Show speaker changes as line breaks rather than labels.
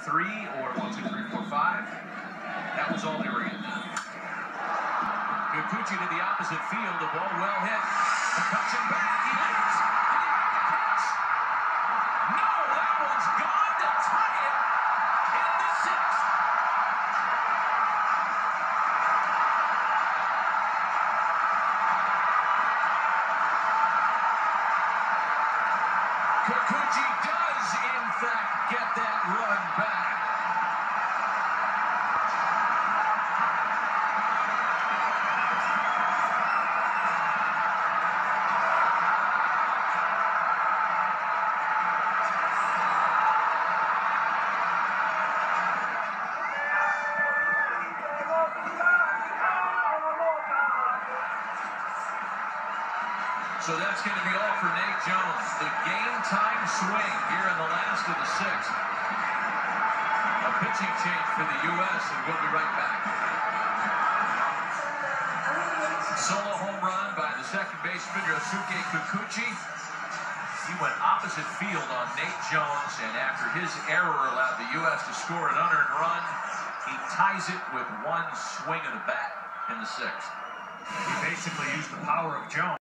3 or 1, 2, 3, 4, 5. That was all they were getting at. Kikuchi to the opposite field. The ball well hit. Concussion back. He leaps. No, that one's gone to tie it in the 6th. Kikuchi does, in fact, get that run back. So that's going to be all for Nate Jones. The game-time swing here in the last of the 6th. A pitching change for the U.S., and we'll be right back. Solo home run by the second baseman, Yosuke Kikuchi. He went opposite field on Nate Jones, and after his error allowed the U.S. to score an unearned run, he ties it with one swing of the bat in the 6th.
He basically used the power of Jones.